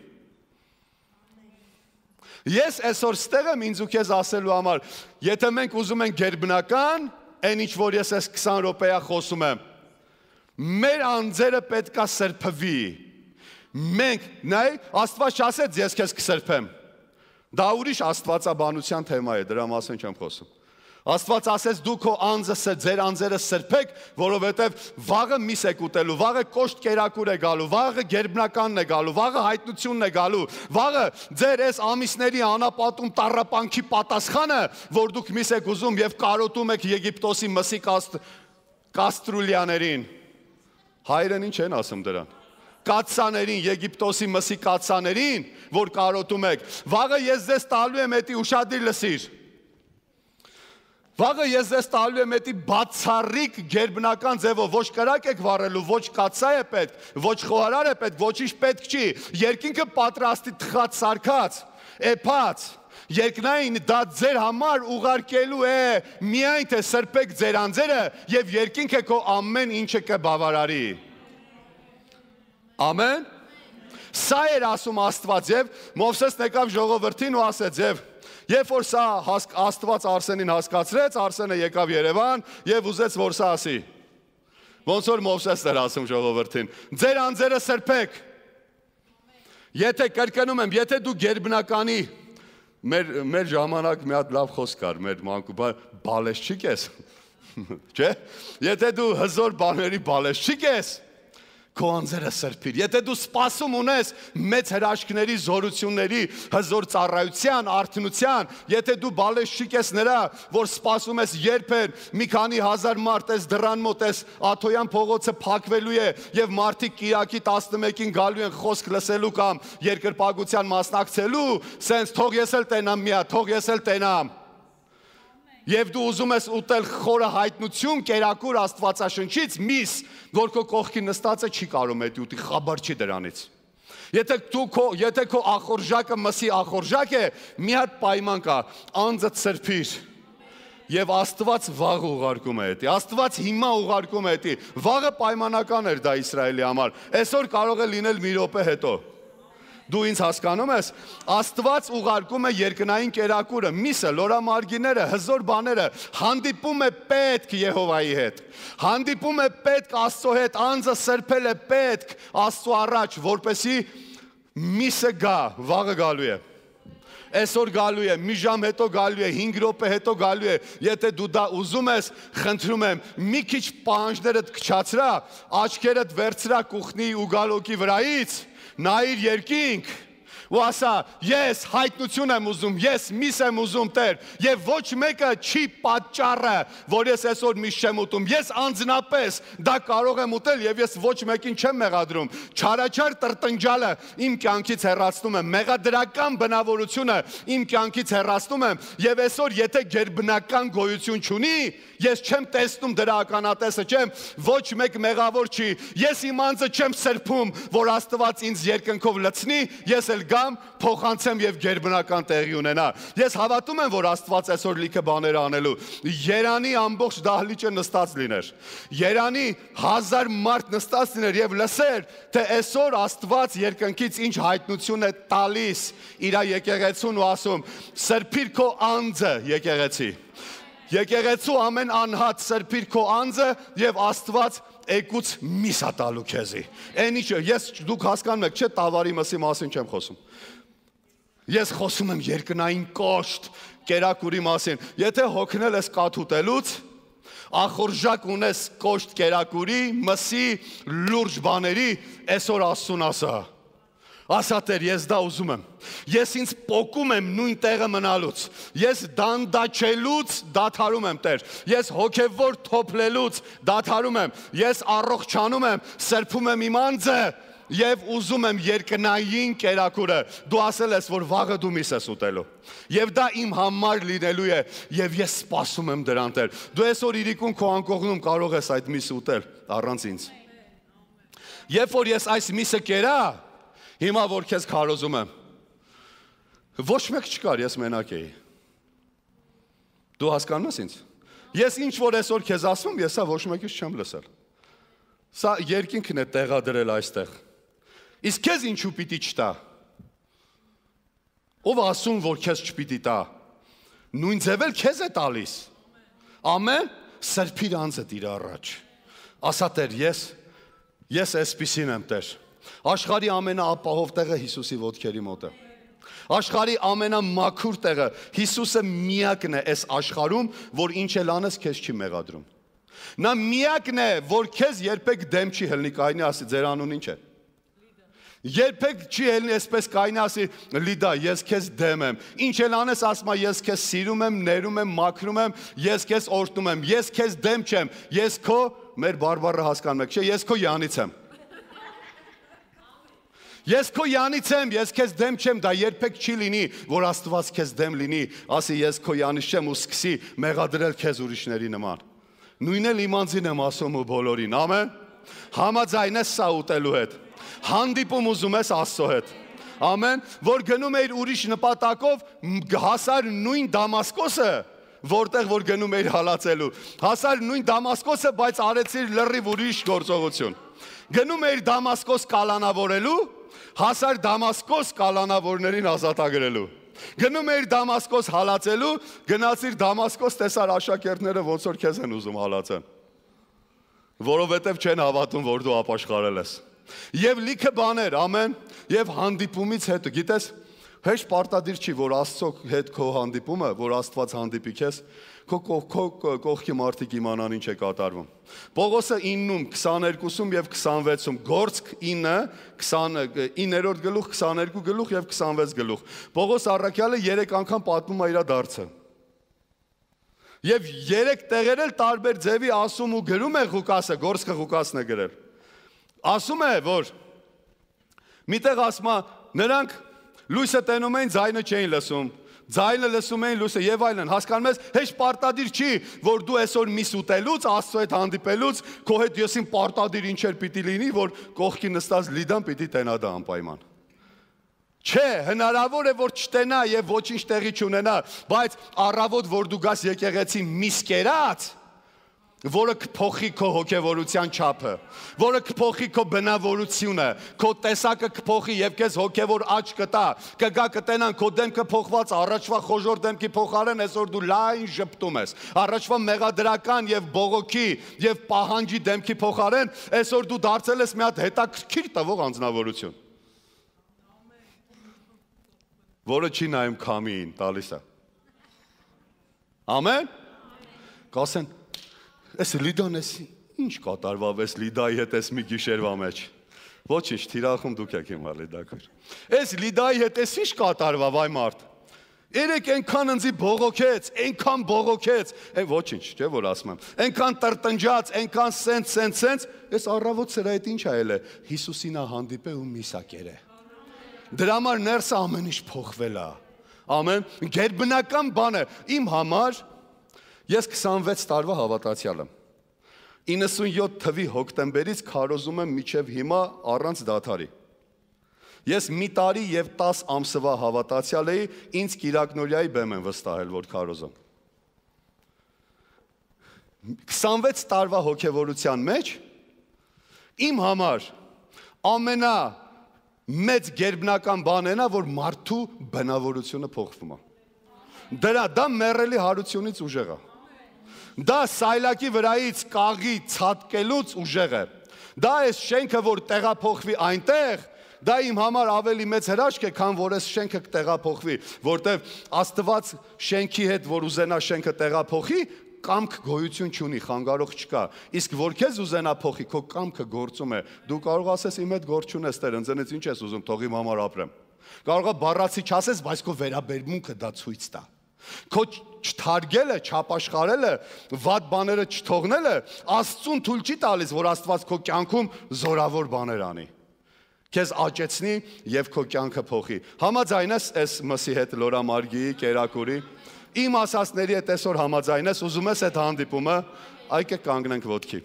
Ես այսօր ստեղ եմ ինձ ու քեզ ասելու համար, եթե մենք ուզում ենք գերբնական, այն ինչ որ ես այս քսան րոպեա խոսում եմ, մեր անձերը պետքա սրբվի։ Մենք, նայ, Աստված չասեց ես քեզ կսրբեմ։ Դա ուրիշ աստվածաբանության թեմա է, դրա մասին չեմ խոսում։ Աստված ասեց դու քո անձը, ձեր անձերը սրբեք, որովհետև վաղը միս եք ուտելու, վաղը կոշտ կերակուր է գալու, վաղը գերբնականն է գալու, վաղը հայտնությունն է գալու, վաղը ձեր այս ամիսների անապատում տառապանքի պատասխանը, որ դուք միս եք ուզում եւ կարոտում եք Եգիպտոսի մսի կաստրուլիաներին։ Հայրեն ինչ են ասում դրան։ Կացաներին, Եգիպտոսի մսի կացաներին, որ կարոտում եք, վաղը ես ձեզ տալու եմ էտի ուշադիր լսիր։ Վաղը ես ձեզ տալու եմ էտի բացառիկ գերբնական ձևով, ոչ կրակ եք վառելու, ոչ կացա է պետք, ոչ խոհարար է պետք, ոչինչ պետք չի, երկինքը պատրաստի թխած սարքած, էփած, երկնային դա ձեր համար ուղարկելու է, միայն թե սրբեք ձեր անձերը եւ երկինքը քո ամեն ինչը կբավարարի։ Ամեն։ Սա էր ասում Աստված եւ Մովսեսն եկավ ժողովրդին ու ասեց եւ երբ որ սա Աստված Արսենին հասկացրեց, Արսենը եկավ Երևան եւ ուզեց որ սա ասի։ Ոնց որ Մովսեսն էր ասում ժողովրդին. ձեր անձերը սրբեք։ Եթե կրկնում եմ, եթե դու գերբնականի մեր մեր ժամանակ մի հատ լավ խոսք կար, մեր մանկու բալես չի կես։ Չէ՞։ Եթե դու հզոր բաների բալես չի կես, Քո անձերը սրբիր։ Եթե դու սպասում ունես մեծ հրաշքների, զորությունների, հզոր ծառայության, արթնության, եթե դու բալեշիկ ես նրա, որ սպասում ես երբեր մի քանի հազար մարդ ես դռան մոտ ես, Աթոյան փողոցը փակվելու է եւ մարդիկ Կիրակի տասնմեկին գալու են խոսք լսելու կամ երկրպագության մասնակցելու, սենց թող ես էլ տենամ միա, թող ես էլ տենամ։ Եվ դու ուզում ես ուտել խորը հայտնություն, կերակուր Աստվածաշնչից, միս, որ քո կողքի նստածը չի կարող էդ ուտի, խաբար չի դրանից։ Եթե դու քո, եթե քո ախորժակը մսի ախորժակ է, մի հատ պայման կա, անձդ սրբիր։ Եվ Աստված վաղ ուղարկում է էդի, Աստված հիմա ուղարկում է էդի, վաղը պայմանական էր դա Իսրայելի համար, այսօր կարող է լինել մի րոպե հետո։ Դու ինձ հասկանում ես, Աստված ուղարկում է երկնային կերակուրը, միսը, լորամարգիները, հզոր բաները, հանդիպում է պետք Եհովայի հետ, հանդիպում է պետք Աստծո հետ, անձը սրբել է պետք Աստծո առաջ, որպեսի միսը գա, վաղը գալու է, այսօր գալու է, մի ժամ հետո գալու է, հինգ րոպե հետո գալու է, եթե դու դա ուզում ես, խնդրում եմ, մի քիչ պահանջներդ քչացրա, աչքերդ վերցրա կուխնի ու գալոկի վրայից, նայիր երկինք ու ասա, ես հայտնություն եմ ուզում, ես միս եմ ուզում Տեր, եւ ոչ մեկը չի պատճառը, որ ես այսօր միս չեմ ուտում, ես անձնապես դա կարող եմ ուտել եւ ես ոչ մեկին չեմ մեղադրում, չարաչար տրտնջալը իմ կյանքից հեռացնում եմ, մեղադրական բնավորությունը իմ կյանքից հեռացնում եմ եւ այսօր եթե ģերբնական գոյություն չունի, ես չեմ տեսնում դրա ականատեսը չեմ, ոչ մեկ մեղավոր չի, ես իմ անձը չեմ սրբում, որ Աստված ինձ երկնքով լցնի, ես էլ գամ, փոխանցեմ եւ ģերբնական տեղի ունենա։ Ես հավատում եմ, որ Աստված այսօր լիքը բաներ անելու։ Երանի ամբողջ դահլիճը նստած լիներ։ Երանի հազար մարդ նստած լիներ եւ լսեր, թե այսօր Աստված երկնքից ինչ հայտնություն է տալիս իր եկեղեցուն ու ասում. «Սրբիր քո անձը եկեղեցի»։ Եկեղեցու ամեն անհատ սրբիր քո անձը եւ Աստված եկուց միսա տալու քեզի։ Այն ինչը ես դուք հասկանում եք, չէ՞ տավարի մսի մասին չեմ խոսում։ Ես խոսում եմ երկնային կոշտ կերակուրի մասին։ Եթե հոգնել ես կաթ ուտելուց, ախորժակ ունես կոշտ կերակուրի, մսի, լուրջ բաների, այսօր Աստծուն ասա։ Ասա Տեր, ես դա ուզում եմ, ես ինձ պոկում եմ նույն տեղը մնալուց, ես դանդաչելուց դադարում եմ Տեր, ես հոգևոր թոփլելուց դադարում եմ, ես առողջանում եմ, սրբում եմ իմ անձը եւ ուզում եմ երկնային կերակուրը, դու ասել ես, որ վաղը դու միս ես ուտելու, եւ դա իմ համար լինելու է, եւ ես սպասում եմ դրան Տեր, դու այսօր իրիկուն քո անկողնում կարող ես այդ միսը ուտել առանց ինձ, երբ որ ես այս միսը կերա, հիմա որ քեզ քարոզում եմ, ոչ մեկ չկար, ես մենակ էի, դու հասկանում ես ինձ, ես ինչ որ այսօր քեզ ասում, ես սա ոչ մեկից չեմ լսել, սա երկինքն է տեղադրել այստեղ, իսկ քեզ ինչու պիտի չտա, ով ասում, որ քեզ չպիտի տա, նույն ձև էլ քեզ է տալիս, ամեն սրբիր անձդ իր առաջ, ասա Տեր, ես, ես այսպիսին եմ Տեր, աշխարհի ամենաապահով տեղը Հիսուսի ոտքերի մոտ է, աշխարհի ամենամաքուր տեղը, Հիսուսը միակն է այս աշխարհում, որ ինչ էլ անես քեզ չի մեղադրում, նա միակն է, որ քեզ երբեք դեմ չի հելնի, կայնի ասի, ձեր անուն ինչ է, երբեք չի ելնի այսպես կայնի ասի, Լիդա, ես քեզ դեմ եմ, ինչ էլ անես ասում եմ, ես քեզ սիրում եմ, ներում եմ, մաքրում եմ, ես քեզ օրհնում եմ, ես քեզ դեմ չեմ, ես քո, մեր բարբառը հասկանում եք, չէ, ես քո յանից եմ, ես քո յանից եմ, ես քեզ դեմ չեմ, դա երբեք չի լինի, որ Աստված քեզ դեմ լինի, ասի ես քո յանից չեմ ու սկսի մեղադրել քեզ ուրիշների նման, նույն էլ իմ անձին եմ ասում ու բոլորին, ամեն, համաձայն ես սա ուտելու հետ, հանդիպում ուզում ես Աստծո հետ, ամեն, որ գնում էիր ուրիշ նպատակով, հասար նույն Դամասկոսը, որտեղ որ գնում էիր հալածելու, հասար նույն Դամասկոսը, բայց արեցիր լրիվ ուրիշ գործողություն, գնում էիր Դամասկոս կալանավորելու, հասար Դամասկոս կալանավորներին ազատագրելու, գնում էիր Դամասկոս հալածելու, գնացիր Դամասկոս տեսար աշակերտները ոնց որ քեզ են ուզում հալածեն, որովհետև չեն հավատում, որ դու ապաշխարել ես, եւ լիքը բաներ, ամեն, եւ հանդիպումից հետո, գիտես, Հեշտ պարտադիր չի, որ Աստծո հետ քո հանդիպումը, որ Աստված հանդիպի քեզ, քո կողքի մարդիկ իմանան ինչ է կատարվում։ Պողոսը իննում, քսաներկուսում եւ քսանվեցում, Գործք ինը, իններորդ գլուխ, քսաներկու գլուխ եւ քսանվեց գլուխ։ Պողոս առաքյալը երեք անգամ պատմում է իր դարձը։ Եվ երեք տեղեր էլ տարբեր ձևի ասում ու գրում է Ղուկասը, Գործքը Ղուկասն է գրել։ Ասում է, որ միտեղ ասում է, նրանք լույսը տենում էին, ձայնը չէին լսում, ձայնը լսում էին, լույսը եւ այլն, հասկանում ես, հեշտ պարտադիր չի, որ դու այսօր միս ուտելուց, Աստծո հետ հանդիպելուց, քո հետ եսին պարտադիր ինչեր պիտի լինի, որ կողքի նստած Լիդան պիտի տենա դա անպայման։ Չէ, հնարավոր է, որ չտենա եւ ոչինչ տեղի չունենա, բայց առավոտ, որ դու գաս եկեղեցի միս կերած, որը կփոխի քո հոգևորության չափը, որը կփոխի քո բնավորությունը, քո տեսակը կփոխի եւ քեզ հոգևոր աճ կտա, կգա կտենան քո դեմքը փոխված, առաջվա խոժոր դեմքի փոխարեն այսօր դու լայն ժպտում ես, առաջվա մեղադրական եւ բողոքի եւ պահանջի դեմքի փոխարեն այսօր դու դարձել ես մի հատ հետաքրքիր տվող անձնավորություն, որը չի նայում քամին, տալիս է։ Ամեն։ Կասեն Այս Լիդան ես ինչ կատարվավ ես Լիդայի հետ ես մի գիշերվա մեջ։ Ոչինչ, թիրախում դուք եք հիմա Լիդակույր։ Այս Լիդայի հետ ես ինչ կատարվավ այ մարդ։ Երեք այնքան ընձի բողոքեց, այնքան բողոքեց, այն ոչինչ, չէ՞ որ ասում եմ։ Այնքան տրտնջաց, այնքան սենց, սենց, սենց, ես առավոտ սրա հետ ինչ այլ է։ Հիսուսին ա հանդիպե ու միսակեր է։ Դրա համար ներսը ամեն ինչ փոխվել է։ Ամեն, գերբնական բան է։ Իմ համար Ես քսանվեց տարվա հավատացյալ եմ։ իննսունյոթ թվի հոկտեմբերից քարոզում եմ մինչև հիմա առանց դադարի։ Ես մի տարի եւ տաս ամսվա հավատացյալ էի, ինձ Կիրակնորիայի բեմ են վստահել, որ քարոզեմ։ քսանվեց տարվա հոգևորության մեջ իմ համար ամենա մեծ գերբնական բանն է, որ մարդու բնավորությունը փոխվում է։ Դրա դա մեռելի հարությունից ուժեղ է։ Դա սայլակի վրայից կաղի ցատկելուց ուժեղ է։ Դա այս շենքը, որ տեղափոխվի այնտեղ, դա իմ համար ավելի մեծ հրաշք է, քան որ այս շենքը կտեղափոխվի, որտեվ Աստված շենքի հետ, որ ուզենա շենքը տեղափոխի, կամք գոյություն չունի, խանգարող չկա։ Իսկ որ քեզ ուզենա փոխի, քո կամքը գործում է։ Դու կարող ասես իմ հետ գործ չունես, Տեր, ընձնից ինչ ես ուզում, թող իմ համար ապրեմ։ Կարող է բառացի չասես, բայց քո վերաբերմունքը դա ցույց տա։ Քո չթարգելը, չապաշխարելը, վատ բաները չթողնելը Աստծուն թույլ չի տալիս, որ Աստված քո կյանքում զորավոր բաներ անի։ Քեզ աճեցնի եւ քո կյանքը փոխի։ Համաձայն ես այս մսի հետ Լորամարգիի, Կերակուրի, իմ ասածների հետ այսօր համաձայն ես, ուզում ես այդ հանդիպումը, այ կանգնենք ոտքի։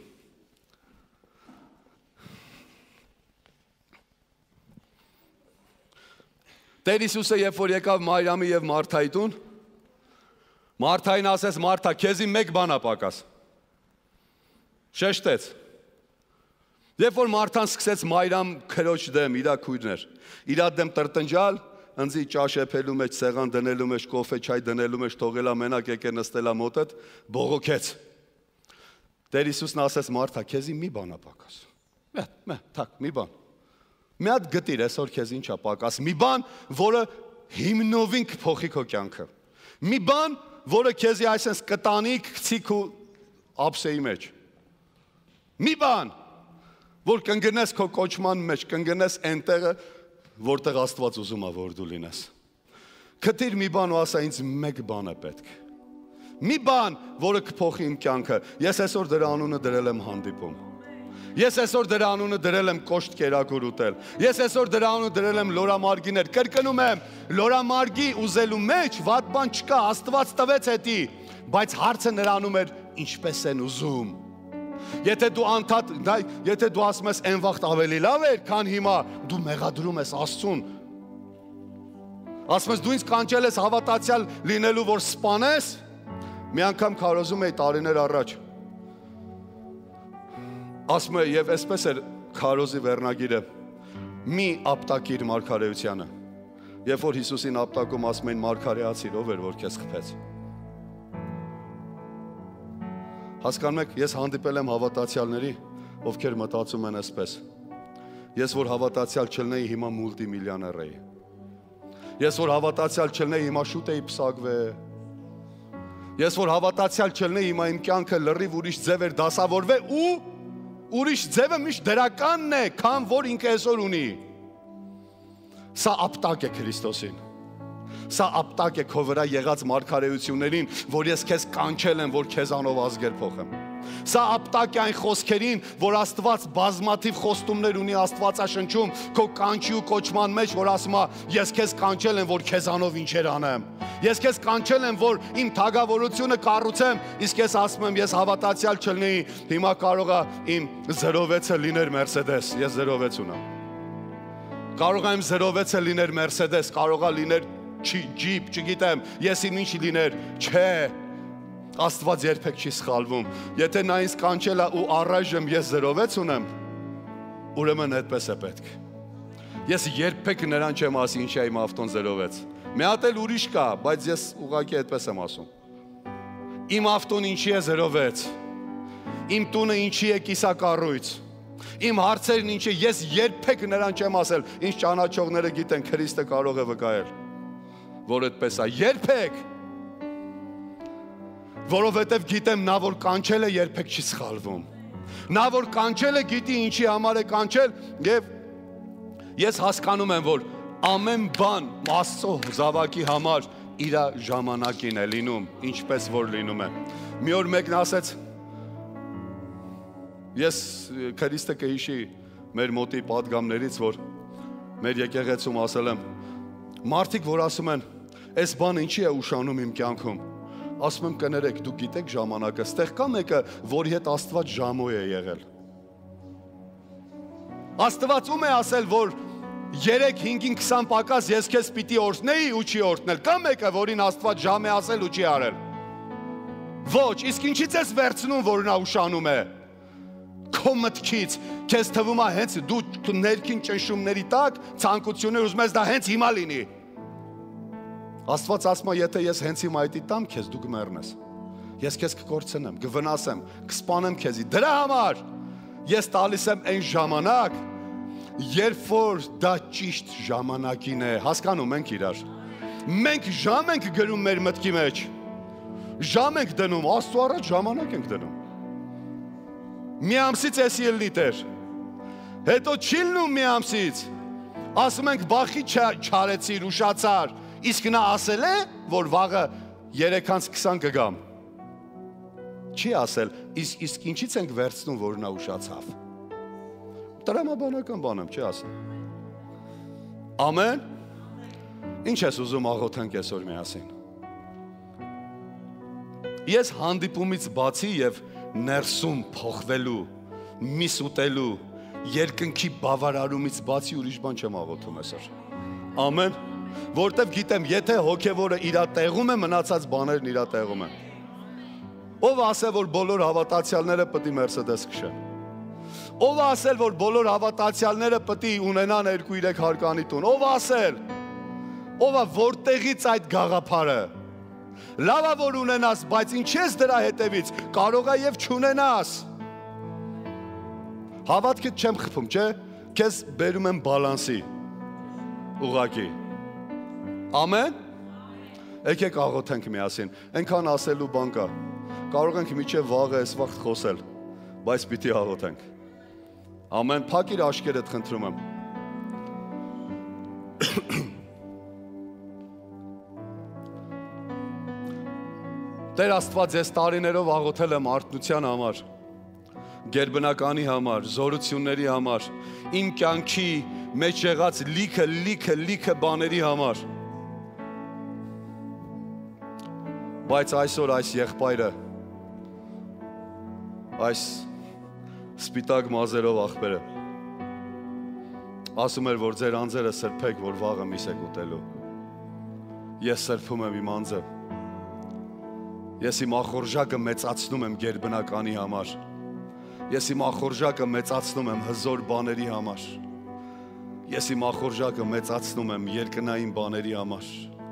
Տեր Հիսուսը երբ որ եկավ Մարիամի եւ Մարթայի տուն, Մարթային ասես, Մարթա, քեզի մեկ բան ա պակաս։ Շեշտեց։ Երբ որ Մարթան սկսեց Մարիամ քրոջ դեմ, իրա քույրն էր, իրա դեմ տրտնջալ, ընձի ճաշեփելու մեջ, սեղան դնելու մեջ, կոֆե չայ դնելու մեջ, թողելա մենակ եկե նստելա մոտդ, բողոքեց։ Տեր Հիսուսն ասեց, Մարթա, քեզի մի բան ա պակաս։ Մե, մե, թակ, մի բան։ Մի հատ գտիր, այսօր քեզ ինչ ա պակաս։ Մի բան, որը հիմնովին կփոխի քո կյանքը։ Մի բան, որը քեզի այսպես կտանի, կգցի քո ափսեի մեջ։ Մի բան, որ կընկնես քո կոչման մեջ, կընկնես այնտեղը, որտեղ Աստված ուզում է, որ դու լինես։ Գտիր մի բան ու ասա, ինձ մեկ բան է պետք։ Մի բան, որը կփոխի իմ կյանքը։ Ես այսօր դրա անունը դրել եմ հանդիպում։ Ես այսօր դրա անունը դրել եմ կոշտ կերակուր ուտել։ Ես այսօր դրա անունը դրել եմ լորամարգիներ։ Կրկնում եմ, լորամարգի ուզելու մեջ վատ բան չկա, Աստված տվեց հետի, բայց հարցը նրանում էր ինչպես են ուզում։ Եթե դու անդադ, եթե դու ասում ես այն վաղտ ավելի լավ էր, քան հիմա, դու մեղադրում ես Աստծուն։ Ասում ես դու ինձ կանչել ես հավատացյալ լինելու, որ սպանես։ Մի անգամ քարոզում էի տարիներ առաջ։ Ասում է եւ այսպես էր քարոզի վերնագիրը մի ապտակիր մարգարեությանը երբ որ Հիսուսին ապտակում ասում էին մարգարեացիր ով էր որ քեզ խփեց հասկանում եք ես հանդիպել եմ հավատացյալների ովքեր մտածում են այսպես ես որ հավատացյալ չլնեի հիմա մուլտիմիլիոներ էի Ես որ հավատացյալ չլնեի, հիմա շուտ էի փսակվել։ Ես որ հավատացյալ չլնեի, հիմա իմ կյանքը լրիվ ուրիշ ձև էր դասավորվել ու ուրիշ ձևը միշտ դրականն է, քան որ ինքը այսօր ունի։ Սա ապտակ է Քրիստոսին։ Սա ապտակ է քո վրա եղած մարգարեություններին, որ ես քեզ կանչել եմ, որ քեզանով ազգեր փոխեմ։ Սա ապտակ է այն խոսքերին, որ Աստված բազմաթիվ խոստումներ ունի Աստվածաշնչում քո կանչի ու կոչման մեջ, որ ասում է, ես քեզ կանչել եմ, որ քեզանով ինչեր անեմ։ Ես քեզ կանչել եմ, որ իմ թագավորությունը կառուցեմ, իսկ ես ասում եմ, ես հավատացյալ չլինեի, հիմա կարող է իմ զրո վեցը լիներ Mercedes, ես զրո վեց ունեմ։ Կարող է իմ զրո վեցը լիներ Mercedes, կարող է լիներ Jeep, չգիտեմ, ես իմ ինչ լիներ, չէ։ Աստված երբեք չի սխալվում։ Եթե նա ինձ կանչել է ու առայժմ ես զրո վեց ունեմ, ուրեմն այդպես է պետք։ Ես երբեք նրան չեմ ասի ինչ է իմ ավտոն զրո վեց։ Մի հատ էլ ուրիշ կա, բայց ես ուղղակի այդպես եմ ասում։ Իմ ավտոն ինչի է զրո վեց։ Իմ տունը ինչի է կիսակառույց։ Իմ հարցերն ինչի, ես երբեք նրան չեմ ասել, ինչ ճանաչողները գիտեն, Քրիստը կարող է վկայել, որ այդպես է, երբեք։ Որովհետև գիտեմ, նա որ կանչել է, երբեք չի սխալվում։ Նա որ կանչել է, գիտի ինչի համար է կանչել, եւ ես հասկանում եմ, որ ամեն բան Աստծո զավակի համար իր ժամանակին է լինում, ինչպես որ լինում է։ Մի օր մեկն ասեց, ես Քրիստը կհիշի մեր մոտի պատգամներից, որ մեր եկեղեցում ասել եմ, մարդիկ որ ասում են, այս բանը ինչի է ուշանում իմ կյանքում։ Ասում եմ կներեք, դուք գիտեք ժամանակը, ստեղ կա մեկը, որի հետ Աստված ժամոյ է եղել։ Աստված ում է ասել, որ երեք հինգին քսան պակաս ես քեզ պիտի օրհնեի ու չի օրհնել։ Կա մեկը, որին Աստված ժամ է ասել ու չի արել։ Ոչ, իսկ ինչից ես վերցնում, որ նա ուշանում է։ Քո մտքից, քեզ թվում է հենց դու ներքին ճնշումների տակ ցանկություններ ուզում ես դա հենց հիմա լինի։ Աստված ասում է, եթե ես հենց հիմա այդի տամ քեզ, դու կմեռնես։ Ես քեզ կկորցնեմ, կվնասեմ, կսպանեմ քեզի։ Դրա համար ես տալիս եմ այն ժամանակ, երբ որ դա ճիշտ ժամանակին է։ Հասկանում ենք իրար։ Մենք ժամ ենք գրում մեր մտքի մեջ։ Ժամ ենք դնում, Աստծո առաջ ժամանակ ենք դնում։ Մի ամսից էսի էլ լիտեր։ Հետո չի լինում մի ամսից։ Ասում ենք բախի չարեցիր, ուշացար։ Իսկ նա ասել է, որ վաղը երեքանց քսան կգամ։ Չի ասել, իսկ, իսկ ինչից ենք վերցնում, որ նա ուշացավ։ Տրամաբանական բան եմ, չի ասել։ Ամեն։ Ինչ ես ուզում աղոթենք այսօր միասին։ Ես հանդիպումից բացի եւ ներսում փոխվելու, միս ուտելու, երկնքի բավարարումից բացի ուրիշ բան չեմ աղոթում այսօր։ Ամեն։ Որտեվ գիտեմ, եթե հոգևորը իր տեղում է, մնացած բաներն իր տեղում են։ Ով ասել, որ բոլոր հավատացյալները պետք է Mercedes քշեն։ Ով ասել, որ բոլոր հավատացյալները պետք է ունենան երկու երեք հարկանի տուն։ Ով ասել։ Ով է որտեղից այդ գաղափարը։ Լավ է որ ունենաս, բայց ինչ ես դրա հետևից, կարող է եւ չունենաս։ Հավատքդ չեմ խփում, չէ՞։ Քեզ բերում եմ բալանսի։ Ուղղակի։ Ամեն։ Եկեք աղոթենք միասին։ Այնքան ասելու բան կա։ Կարող ենք միջև վաղը այս վաղ խոսել, բայց պիտի աղոթենք։ Ամեն, փակիր աշկերդ, խնդրում եմ։ Տեր Աստված, ես տարիներով աղոթել եմ արթնության համար, գերբնականի համար, զորությունների համար, իմ կյանքի մեջ եղած լիքը, լիքը, լիքը բաների համար։ Բայց այսօր այս եղբայրը, այս սպիտակ մազերով աղբերը, ասում էր, որ ձեր անձերը սրբեք, որ վաղը միս եք ուտելու։ Ես սրբում եմ իմ անձը։ Ես իմ ախորժակը մեծացնում եմ գերբնականի համար։ Ես իմ ախորժակը մեծացնում եմ հզոր բաների համար։ Ես իմ ախորժակը մեծացնում եմ երկնային բաների համար։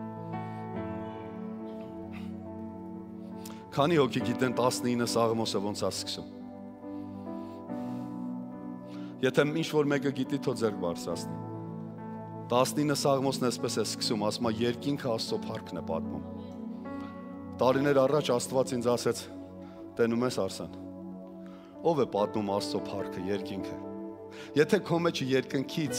Քանի հոգի գիտեն տասնինը Սաղմոսը ոնց է սկսում։ Եթե ինչ որ մեկը գիտի, թող ձեռք բարձրացնի։ տասնինը Սաղմոսն այսպես է սկսում, ասում է երկինքը Աստծո փառքն է պատմում։ Տարիներ առաջ Աստված ինձ ասեց. «Տենում ես Արսեն, ով է պատմում Աստծո փառքը, երկինքը։ Եթե քո մեջ երկնքից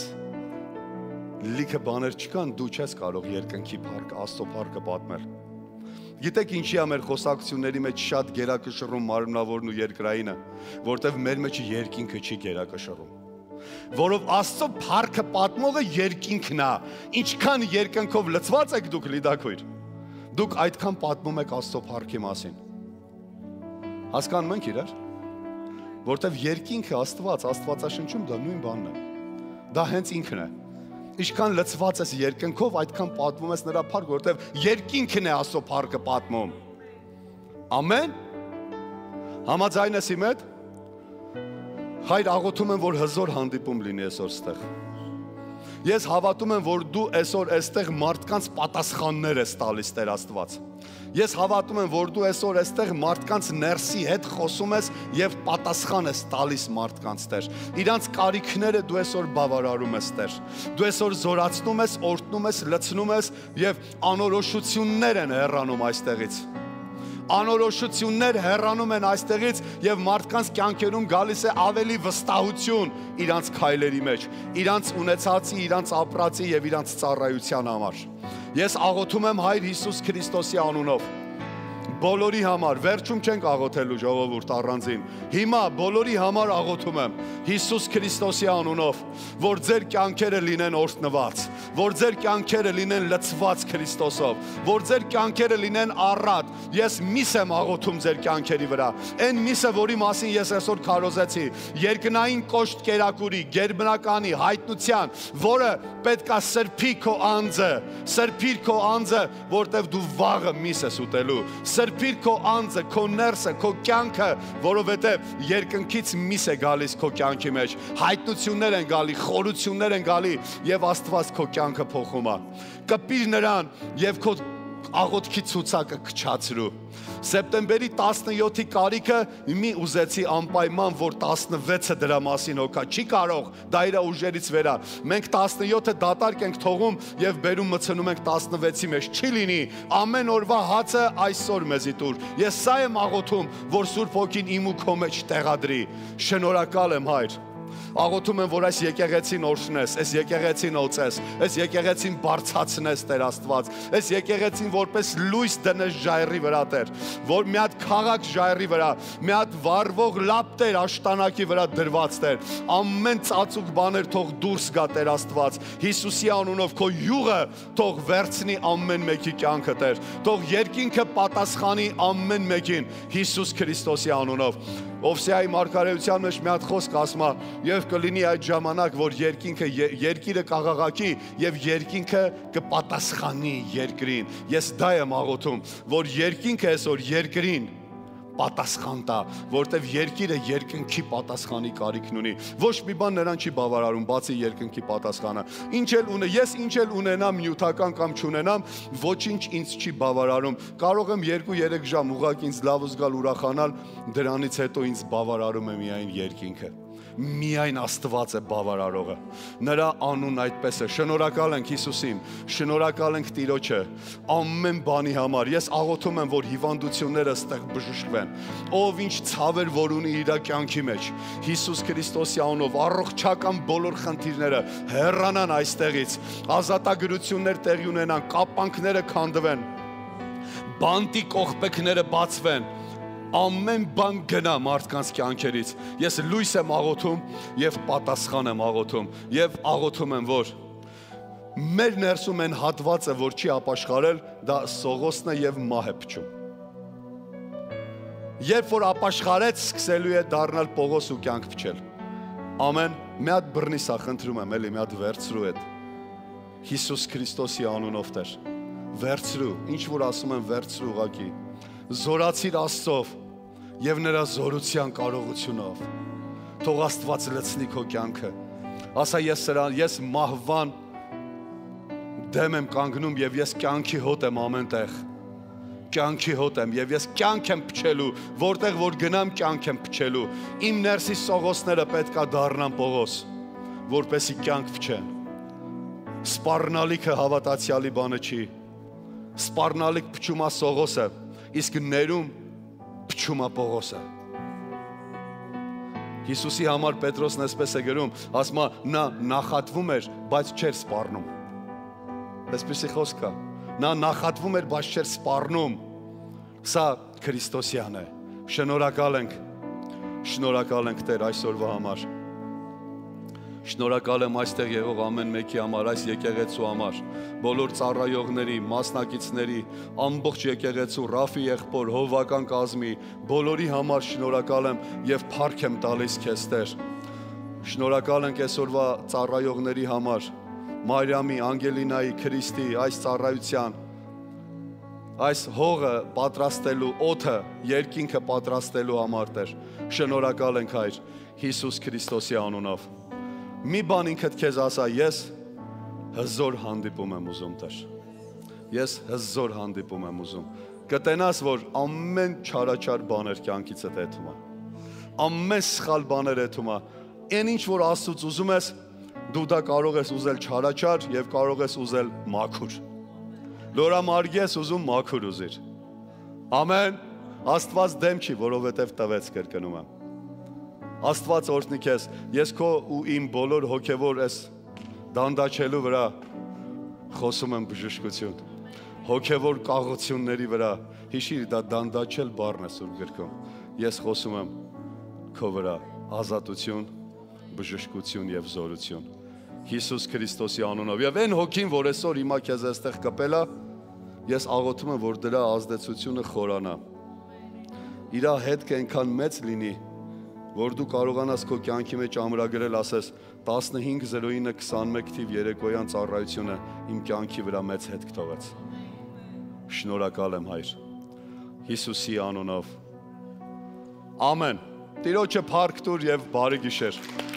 լիքը բաներ չկան, դու չես կարող երկնքի փառքը, Աստծո փառքը պատմել»։ Գիտեք ինչի՞ է մեր խոսակցությունների մեջ շատ գերակշռում մարմնավորն ու երկրայինը, որտեվ մեր մեջ երկինքը չի գերակշռում։ Որով Աստծո փառքը պատմողը երկինքն է։ Ինչքան երկնքով լցված եք դուք լիդակույր, դուք այդքան պատմում եք Աստծո փառքի մասին։ Հասկանում ենք իրար։ Որտեվ երկինքը Աստված, Աստվածաշնչում դա նույն բանն է։ Դա հենց ինքն է։ Ինչքան լցված ես երկնքով, այդքան պատմում ես նրա փառքը, որտեվ երկինքն է Աստծո փառքը պատմում։ Ամեն։ Համաձայն ես իմ հետ։ Հայր, աղոթում եմ, որ հզոր հանդիպում լինի այսօր ստեղ։ Ես հավատում եմ, որ դու այսօր այստեղ մարդկանց պատասխաններ ես տալիս Տեր Աստված։ Ես հավատում եմ, որ դու այսօր այստեղ մարդկանց ներսի հետ խոսում ես եւ պատասխան ես տալիս մարդկանց, Տեր։ Իրանց կարիքները դու այսօր բավարարում ես, Տեր։ Դու այսօր զորացնում ես, օրհնում ես, լցնում ես եւ անորոշություններ են հեռանում այստեղից։ Անորոշություններ հեռանում են այստեղից եւ մարդկանց կյանքերում գալիս է ավելի վստահություն իրանց քայլերի մեջ, իրանց ունեցածի, իրանց ապրածի եւ իրանց ծառայության համար։ Ես աղոթում եմ Հայր Հիսուս Քրիստոսի անունով բոլորի համար, վերջում չենք աղոթելու ժողովուրդ առանձին, հիմա բոլորի համար աղոթում եմ Հիսուս Քրիստոսի անունով, որ ձեր կյանքերը լինեն օրհնված, որ ձեր կյանքերը լինեն լցված Քրիստոսով, որ ձեր կյանքերը լինեն առատ։ Ես միս եմ աղոթում ձեր կյանքերի վրա, այն միսը, որի մասին ես այսօր քարոզեցի, երկնային կոշտ կերակուրի, գերբնականի, հայտնության, որը պետքա սրբի քո անձը, սրբիր քո անձը, որտեվ դու վաղը միս ես ուտելու, սրբիր քո անձը, քո ներսը, քո կյանքը, որովհետև երկնքից միս է գալիս քո կյանքի մեջ, հայտնություններ են գալի, խորություններ են գալի եւ Աստված քո կյանքը փոխում է։ Կպիր նրան եւ քո աղոթքի ցուցակը քչացրու։ Սեպտեմբերի տասնյոթի կարիքը մի ուզեցի անպայման, որ տասնվեցը դրա մասին հոգա, չի կարող, դա իր ուժերից վեր է։ Մենք տասնյոթը դատարկ ենք թողում եւ բերում մցնում ենք տասնվեցի մեջ, չի լինի։ Ամեն օրվա հացը այսօր մեզի տուր։ Ես սա եմ աղոթում, որ Սուրբ Հոգին իմ ու քո մեջ տեղադրի։ Շնորհակալ եմ, Հայր։ Աղոթում եմ, որ այս եկեղեցին օրհնես, այս եկեղեցին օծես, այս եկեղեցին բարձրացնես, Տեր Աստված, այս եկեղեցին որպես լույս դնես ժայռի վրա, Տեր, որ մի հատ քաղաք ժայռի վրա, մի հատ վառվող լապ, Տեր, աշտանակի վրա դրված, Տեր, ամեն ծածուկ բաներ թող դուրս գա, Տեր Աստված, Հիսուսի անունով քո յուղը թող վերցնի ամեն մեկի կյանքը, Տեր, թող երկինքը պատասխանի ամեն մեկին Հիսուս Քրիստոսի անունով։ Օվսեայի մարգարեության մեջ մի հատ խոսք ասում է, եւ կլինի այդ ժամանակ, որ երկինքը երկիրը կաղաղակի եւ երկինքը կպատասխանի երկրին։ Ես դա եմ աղոթում, որ երկինքը այսօր երկրին պատասխան տա, որտեվ երկիրը երկնքի պատասխանի կարիքն ունի։ Ոչ մի բան նրան չի բավարարում, բացի երկնքի պատասխանը։ Ինչ էլ ունե, ես ինչ էլ ունենամ նյութական կամ չունենամ, ոչինչ ինձ չի բավարարում։ Կարող եմ երկու-երեք ժամ ուղղակի ինձ լավ զգալ, ուրախանալ, դրանից հետո ինձ բավարարում է միայն երկինքը։ Միայն Աստված է բավարարողը։ Նրա անունն այդպես է։ Շնորհակալ ենք Հիսուսին, շնորհակալ ենք Տիրոջը ամեն բանի համար։ Ես աղոթում եմ, որ հիվանդությունները ստեղ բժշկվեն։ Ով ինչ ցավեր որ ունի իր կյանքի մեջ, Հիսուս Քրիստոսի անունով առողջական բոլոր խնդիրները հեռանան այստեղից, ազատագրություններ տեղի ունենան, կապանքները քանդվեն, բանտի կողպեքները բացվեն, ամեն բան գնա մարդկանց կյանքերից։ Ես լույս եմ աղոթում եւ պատասխան եմ աղոթում եւ աղոթում եմ, որ մեր ներսում են հատվածը, որ չի ապաշխարել, դա Սողոսն է եւ մահ է փչում։ Երբ որ ապաշխարեց, սկսելու է դառնալ Պողոս ու կյանք փչել։ Ամեն, մի հատ բռնի սա խնդրում եմ, էլի մի հատ վերցրու այդ Հիսուս Քրիստոսի անունով, Տեր, վերցրու, ինչ որ ասում եմ, վերցրու ուղղակի, զորացիր Աստծով եւ նրա զորության կարողությունով, թող Աստված լցնի քո կյանքը։ Ասա ես սրան, ես մահվան դեմ եմ կանգնում եւ ես կյանքի հոտ եմ ամենտեղ, կյանքի հոտ եմ եւ ես կյանք եմ փչելու, որտեղ որ գնամ կյանք եմ փչելու, իմ ներսի սողոսները պետքա դառնան Պողոս, որպեսի կյանք փչեն։ Սպառնալիքը հավատացյալի բանը չի։ Սպառնալիք փչում է Սողոսը, իսկ ներում փչում է Պողոսը։ Հիսուսի համար Պետրոսն այսպես է գրում, ասում է նա նախատվում էր, բայց չէր սպառնում։ Այսպեսի խոսք կա։ Նա նախատվում էր, բայց չէր սպառնում։ Սա Քրիստոսյան է։ Շնորհակալ ենք։ Շնորհակալ ենք Տեր այսօրվա համար։ Շնորհակալ եմ այստեղ եղող ամեն մեկի համար, այս եկեղեցու համար, բոլոր ծառայողների, մասնակիցների, ամբողջ եկեղեցու, Ռաֆի եղբոր, հովվական կազմի, բոլորի համար շնորհակալ եմ եւ փառք եմ տալիս քեզ Տեր։ Շնորհակալ ենք այսօրվա ծառայողների համար, Մարիամի, Անգելինայի, Քրիստի, այս ծառայության, այս հողը պատրաստելու, օդը, երկինքը պատրաստելու համար Տեր։ Շնորհակալ ենք Հայր Հիսուս Քրիստոսի անունով։ Մի բան ինքդ քեզ ասա, ես հզոր հանդիպում եմ ուզում Տեր։ Ես հզոր հանդիպում եմ ուզում։ Կտենաս, որ ամեն չարաչար բաներ կյանքիցդ հետում է։ Ամեն սխալ բաներ հետում է։ Այն ինչ որ Աստծուց ուզում ես, դու դա կարող ես ուզել չարաչար եւ կարող ես ուզել մաքուր։ Լորամարգի ես ուզում մաքուր ուզիր։ Ամեն։ Աստված դեմ չի, որովհետեւ տվեց, կրկնում եմ։ Աստված օրհնի քեզ, ես քո ու իմ բոլոր հոգևոր այս դանդաչելու վրա խոսում եմ բժշկություն, հոգևոր կաղությունների վրա, հիշիր դա դանդաչել բառն է Սուրբ գրքում, ես խոսում եմ քո վրա ազատություն, բժշկություն եւ զորություն, Հիսուս Քրիստոսի անունով, եւ այն հոգին, որ այսօր հիմա քեզ այստեղ կպել է, ես աղոթում եմ, որ դրա ազդեցությունը խորանա, իրա հետք այնքան մեծ լինի, որ դու կարողանաս քո կյանքի մեջ ամրագրել, ասես տասնհինգ զրոինը քսանմեկ թիվ երեկոյան ծառայությունը իմ կյանքի վրա մեծ հետք թողեց։ Շնորհակալ եմ Հայր Հիսուսի անունով։ Ամեն։ Տիրոջը փառք տուր եւ բարի գիշեր։